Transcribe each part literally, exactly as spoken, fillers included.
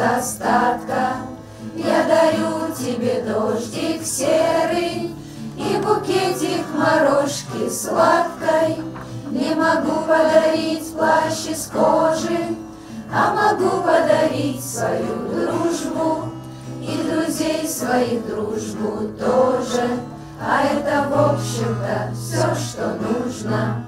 остатка. Я дарю тебе дождик серый и букетик морожки сладкой. Не могу подарить плащ из кожи, а могу подарить свою дружбу и друзей своих дружбу тоже. А это, в общем-то, все, что нужно.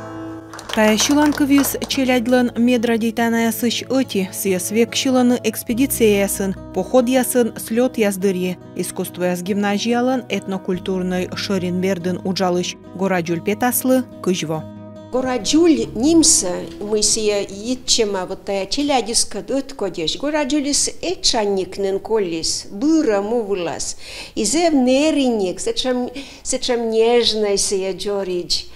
Тая шиланкавис челядлан медра дейтаная сыш оти, съесвек шиланы экспедиция ясын, поход ясын, слет яздырье, искусство яз гимназиялан этнокультурный Шоринберден уджалыш, Гораджуль петаслы, кыжво. Гораджуль нимса мы сия итчема вот тая челядиска дот кодеш. Гораджулис эчанникнен коллис, быра мувлас, изев неринник, сечам сечам нежной сия джоридж.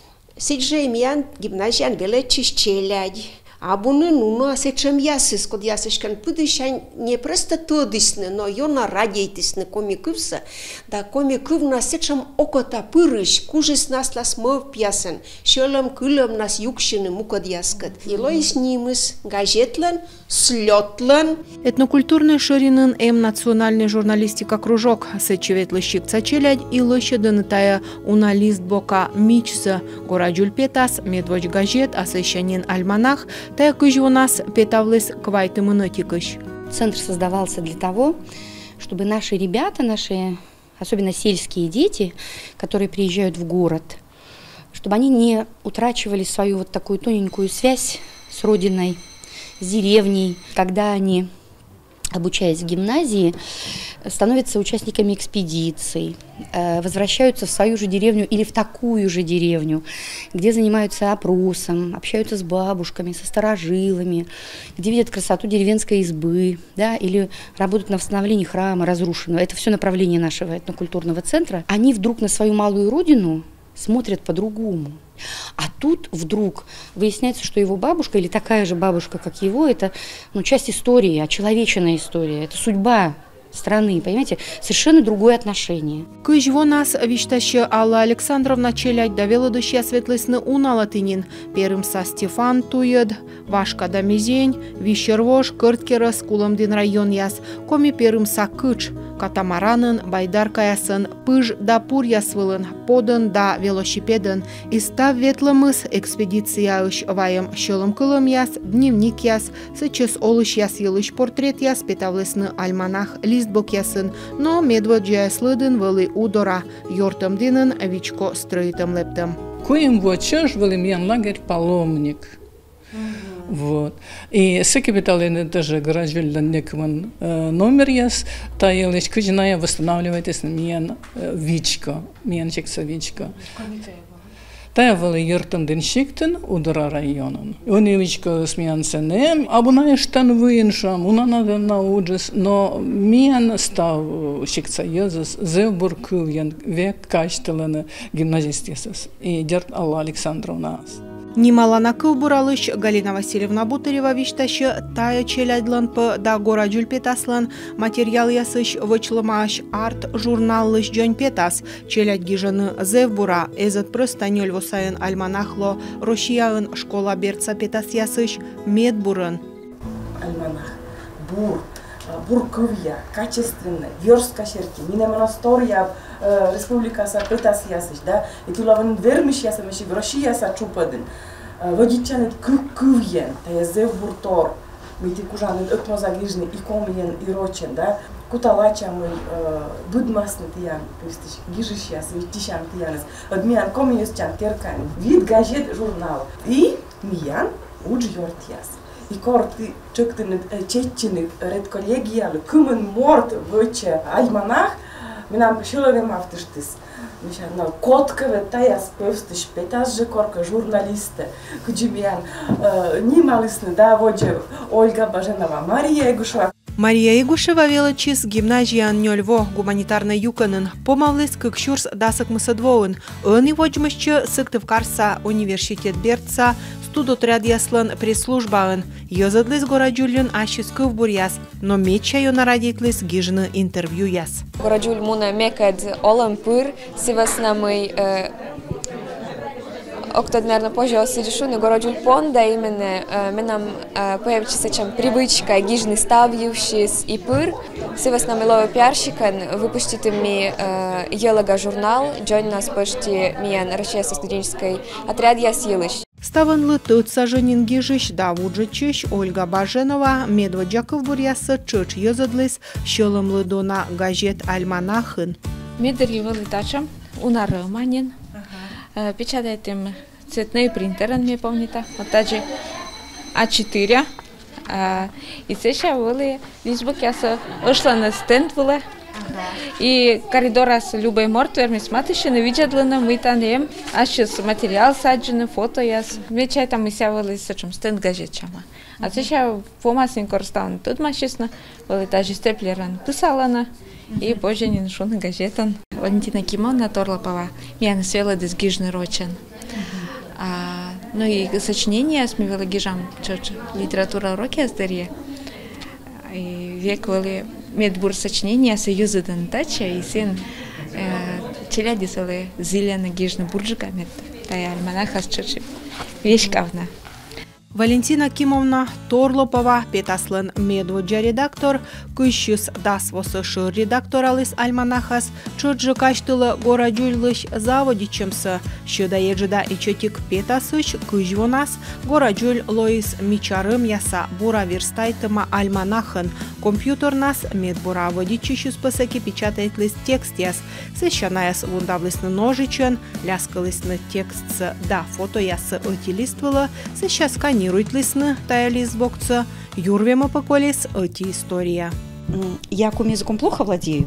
Сиджей миян гимназиян велечиш челядь. А буны нуно сечам ясыс, код ясышкан пыдышан не просто тодысны, но йона радейтысны комикывса, да комикывна сечам окота пырыш, кужыс нас лас мов пьясан, шелам кылам нас юкшины мукод яскат. Илоис нимыс, газетлан, слетлан. Этнокультурный Шоринын эм национальный журналистика кружок, сечеветлы щипца челядь и лощадын тая уналист бока мичса, Гораджуль петас, медвоч газет, асещанин альманах, тая кыж у нас петавлыс квайты мынотикыш. Центр создавался для того, чтобы наши ребята, наши, особенно сельские дети, которые приезжают в город, чтобы они не утрачивали свою вот такую тоненькую связь с родиной, с деревней, когда они, обучаясь в гимназии, становятся участниками экспедиций, возвращаются в свою же деревню или в такую же деревню, где занимаются опросом, общаются с бабушками, со старожилами, где видят красоту деревенской избы, да, или работают на восстановлении храма разрушенного. Это все направление нашего этнокультурного центра. Они вдруг на свою малую родину смотрят по-другому. А тут вдруг выясняется, что его бабушка или такая же бабушка, как его, это ну, часть истории, очеловеченная история, это судьба страны, понимаете, совершенно другое отношение. Кыжво нас виштаще Алла Александровна челядь довела доща светлесны уналатынин, перым со Стефан туед, Вашка да мизень, вищервош, кырткерас, кулымдин район яс, коми перым са кыч, катамаранын, байдарка ясын, пыж да пур ясвылын, подын да велосипедын, истав ветлымыз экспедиция ыш ваем шылым кылым яс, дневник яс, сычес олыш яс йылыш портрет яс, петавлесны альманах листбок ясын, но медводжия слыдын вылы удора, йортым динын вичко строитым лептым. Коим вочаш вылымьян лагерь паломник. Вот. И секретарь даже Гораджульдан некман номер яс, та елеш кыжная восстанавливается миян вичко, миян чекса вичко. Та вали йортан ден шиктен удара районан. Они вичко смиян сенем, а бuna штан виншам, уна надо науджес, но миян став шикца езас, зебур кыльян век каштелана гимназистесас. И дерт Алла Александровна. Немало на буралыш Галина Васильевна Бутырева виштаще тая челядлан по да Гораджуль петаслан материал ясыш вычлымаш арт журналлыш джон петас челядь гижаны зевбура эзет просто нёль восаен альманахло Рошияын школа берца петас ясыш медбурын. Альманах бур бурковья качественно верстка шерки минемонастория республикаса петас ясыш да и тулавын вермиш ясамеши в Россия са чупадын водичанет кывьен тая зевбуртор мити кужанет ökmozagижны и комьен и рочен да куталача мы будмасны тиян пустиш гижиш ясы тишан тиянес адмиан комьес чан теркан вид газет журнал и миян уж йорт яс. И корти чуктен чеччини ред коллегиал кумен морт воче альманах минам шиловем автоштис мишана коткове таяс певстиш петас же корка журналисты куджимян нималисны да воже Ольга Баженова, Мария Игушева. Мария Игушева величис гимназиян нёльво гуманитарный юканын помавлес кыкшурс дасык мысыдвоын ыны воджмышчы сыктывкарса университет берца студотряд яслан пресс-службаын йозадлес Гораджульын ашис кывбур яс, но меча йона радитлес гижны интервью яс. Гораджуль муна мекад олам пыр сиваснамый октод, наверное, позже сидишу на городе Понда, именно мы нам появится чем привычка гижный ставивший и пыр. Севас нам илова пиарщикан выпустит ми елага журнал, Джон нас почти миян Российской студенческой отряд я силыш. Ставанлы тот саженин гижищ Давуджа Чищ, Ольга Баженова, Медводжаков бурясы Чыч Йозадлис, Щелымлы дона газет Альманахын. Медерьевый тачам, унары манин, печатает им цветные принтеры, мне помните, вот также а четыре. И сейчас были лишбок я ушла на стенд была. И коридора с любой мертвой мы смотрим, видели на мы там, а сейчас материал саджены, фото я, мы чай там мы сявали с этим стенд газетчама. А сейчас по массам користан тут машина, были даже степлеран писала на, и позже не нашел на газетан. Валентина Кимовна Торлопова, я насвела des гижный рочен. Ну и сочинения с мивела гижам, литература уроки аздарье. И век были медбур сочинения союза дантача и сын челядисалы зелено гижны буржика мед тая альманаха с чечи вещкавна. Валентина Кимовна Торлопова, Петаслен Медводжа редактор, Кыщус Дасвосышы редакторалыс альманахас, Чоджы каштылы Гораджульлыш заводичемсы, Щыда ежыда ичетик Петасыш, Кыжвонас, Гораджуль Лоис Мичарым яса бура верстайтыма альманахын, компьютернас медбура водичищус пысыки печатайтлыс текст яс, сыщанаяс вундавлысны ножичен, ляскалысны текстсы да фото ясы отилиствылы, сыщас Руйтлисны, тая лизбокца, юрвема поколес, эти история. Я коми языком плохо владею,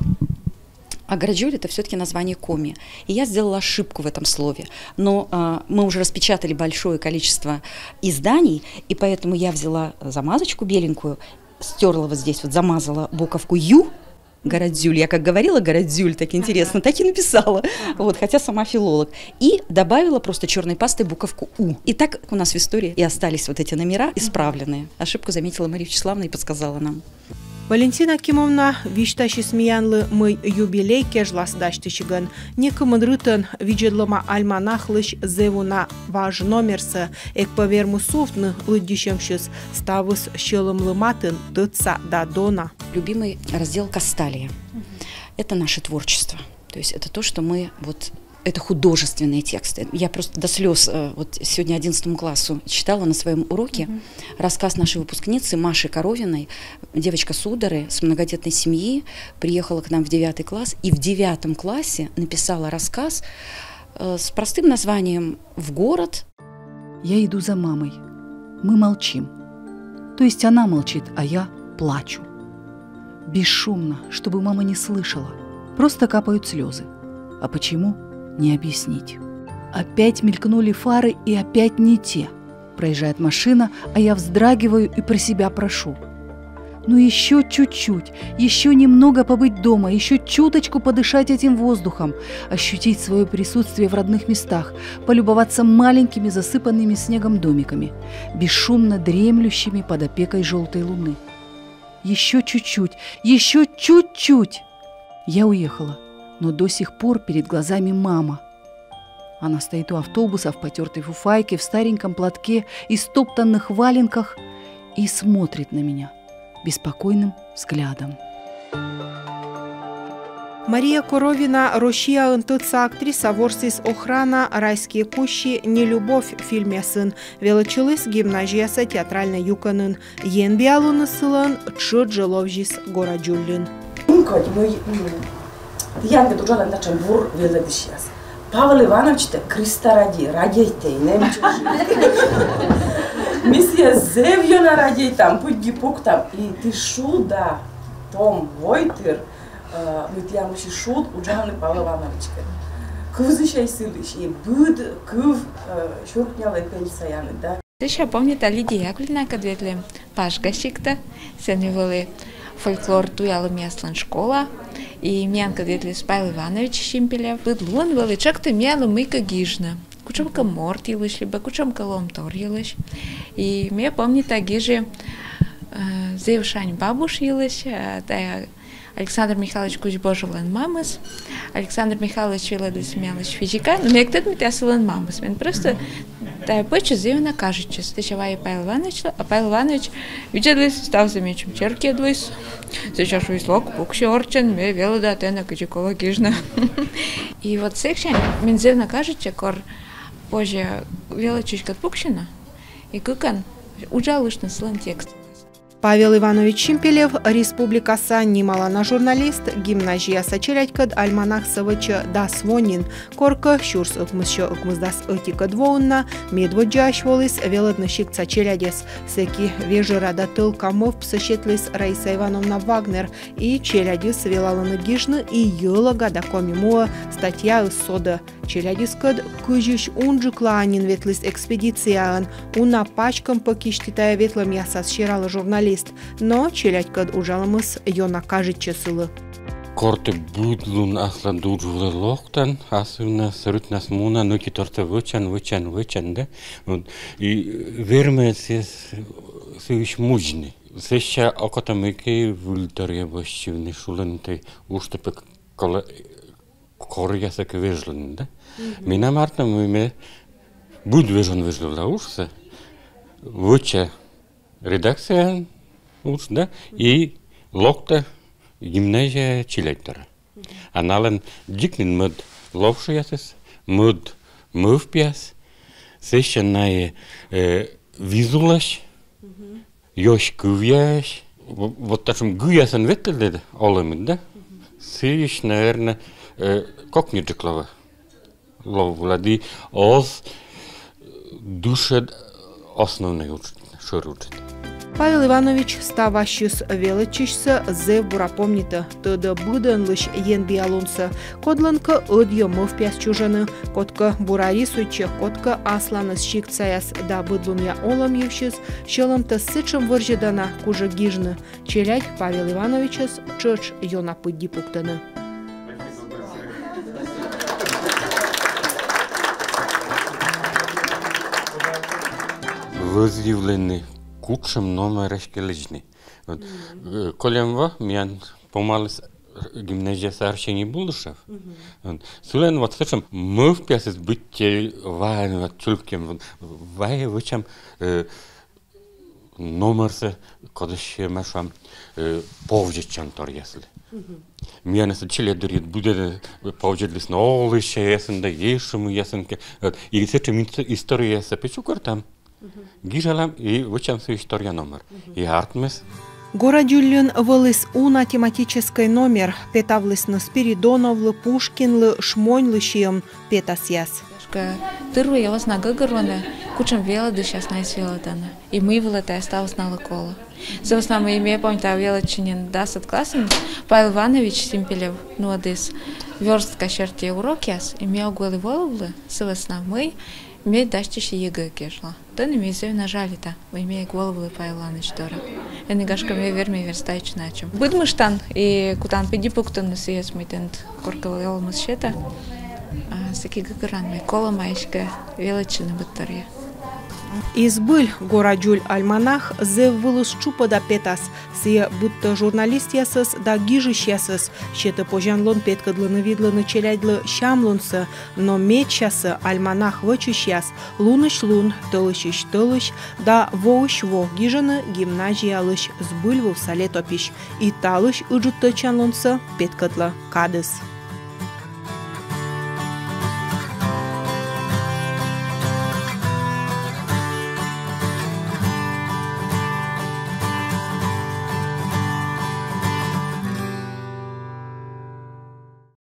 а Гораджуль это все-таки название коми. И я сделала ошибку в этом слове. Но а, мы уже распечатали большое количество изданий, и поэтому я взяла замазочку беленькую, стерла вот здесь, вот замазала буковку «ю», Гораджуль. Я как говорила Гораджуль, так интересно, так и написала. Вот, хотя сама филолог. И добавила просто черной пастой буковку «у». И так у нас в истории и остались вот эти номера исправленные. Ошибку заметила Мария Вячеславовна и подсказала нам. Валентина Кимовна вишташи смеянлы мы юбилей кежлас даштышыгын. Некымыдрытын виджедлыма альманахлыш зевуна важ номерсы эк повермусовны лыддищемшис ставыс щелымлыматын тыца дадона. Любимый раздел Касталия. Это наше творчество. То есть это то, что мы вот... Это художественные тексты. Я просто до слез вот сегодня одиннадцатому классу читала на своем уроке mm-hmm. рассказ нашей выпускницы Маши Коровиной, девочка с Удары, с многодетной семьи, приехала к нам в девятый класс и в девятом классе написала рассказ э, с простым названием «В город». Я иду за мамой. Мы молчим. То есть она молчит, а я плачу. Бесшумно, чтобы мама не слышала. Просто капают слезы. А почему? Не объяснить. Опять мелькнули фары и опять не те. Проезжает машина, а я вздрагиваю и про себя прошу. Ну еще чуть-чуть, еще немного побыть дома, еще чуточку подышать этим воздухом, ощутить свое присутствие в родных местах, полюбоваться маленькими засыпанными снегом домиками, бесшумно дремлющими под опекой желтой луны. Еще чуть-чуть, еще чуть-чуть. Я уехала. Но до сих пор перед глазами мама. Она стоит у автобуса в потертой фуфайке, в стареньком платке и стоптанных валенках и смотрит на меня беспокойным взглядом. Мария Коровина, Рощия ынтыца актриса ворсис охрана «Райские кущи», «Нелюбовь» в фильме «Сын». Велочилыс гимназияса театральный юканын. Ен биалуны сылын чыд жыловжис Гораджуллин. Янга дужала на чем бур веледишьяс. Павел Иванович-то Криста ради, радейте, не миссия зевьё на радей там, путь гипук там, и ты шуда, Том Войтер, мы тебя муши шуд, уджаны Павел Иванович. Квызыщай сылыш, и буд кв шуркняла пельсаяны, да. Ты еще помните Лидия Яковлевна, когда ветли Пашгащик-то, сеневали фольклор туяла местная школа, и мянка ветли Павел Иванович Шимпелев, выдлун вели чак-то мяла мыка гижна. Кучамка морт елыш, либо кучамка ломтор елыш. И мне помнит, а гижи зевшань бабуш елыш, тая Александр Михайлович Кузьбожевлен мамас, Александр Михайлович Виладис Мялыч физика, но мне кто-то мне асылен мамас, мен просто да почему зевна кажется, стычевая Павел Иванович, а Павел Иванович виделись, стал замечем черки двойс, сейчас выслок, пукши орчен, мне вело да тена качекова гижна. И вот секшен, мен зевна кажется, кор позже вело чуть-чуть пукшина, и кукан ужалышный слон текст. Павел Иванович Чимпелев, республикаса немалана журналист, гимназия сачелядькад альманах савыча дас вонин, корка щурс ыкмысча ыкмыздас этика двоунна, медводжаш волис велоднышик сачелядес, секи вежерада тыл камов псащетлис Раиса Ивановна Вагнер и челядис велаланы гижны и йылага да комимуа статья из сода. Челядискад кыжиш унджуклаанин ветлис экспедициян, уна пачкам покиштитая ветлам ясас щиралы журналист, но челядькад ужалымыз йона кажычы сылы. Корты будлун асла дуржулы локтан, асына сырытнас муна, нөки торта вычан, вычан, вычан, да? И вермесес сыгыш мужны. Сеща окотамыки вульдарья бащивны шулынтай уштапык кола корыяса квежлын, да? Мина марта мы буд вежон вежлила ушса, выча редакция уш, да? И локта гимназия Челядтара. Анален дикнин мод ловшиясыз, мод мөвпияс, сеща най визулаш, ёш кывяш, вот таким гуясан ветлед олымын, да? Сыш, наверное, кокничеклова ловлади оз душе основной шурут. Павел Иванович ставащис величишься зе бурапомнита, тогда буден лишь ен биалунса, кодланка одьё мов пяс чужаны, котка бурарисуйче, котка асланас щикцаяс, да быдлун я олам евшис, щелом-то сычем выржедана, кужа гижны, челядь Павел Ивановичес чырч йона пыдди пуктаны. Возъявлены кучем номерашки лежни. Колемва мян помалыс гимназия сарчени булышев. Сулен вот слышим мов пясес бытте вайн вот чулкем вай вычам номерсе кодыше машам повжечан тор если. Мян это челедурит будет повжетлис на олыше ясен да ешему ясенке. И сечем история сапечукар там. Гижалам и вычам свою история номер. И артмес. Городюльн вылыс уна тематический номер, петавлыс на Спиридоновлы, Пушкинлы, Шмоньлы щием петасяс. Тырвы я вас на гагарлана, кучам вела да сейчас на свелатана. И мы вылета осталось на лакола. За вас нам имея помню, вела чинен десять классом, Павел Иванович Симпелев, ну адыс, верстка черти урокяс, имея голы воловлы, за вас нам мы, мне дащище ЕГЭ кешла. Да не мизев нажали-то, вы имея голову Павел Иванович Тора. Я не гашка мне верми верстач начем. Будмыштан и кутан пиди пуктан на съезд мы тент корковал масчета. Саки гагаран мы кола маешка величина батарея. Избыль горадюль альманах зе вылыс чупа да петас, сие будто журналист ясыз да гижиш ясыз, щета пожанлон петкадлыны видлыны челядлы щамлунсы, но мечасы альманах вычыш яс, луныш лун, тылышыш тылыш, да воуш во гижаны гимназиялыш сбыль в сале топиш, и талыш ыжутты чанлунсы петкадлы кадыс.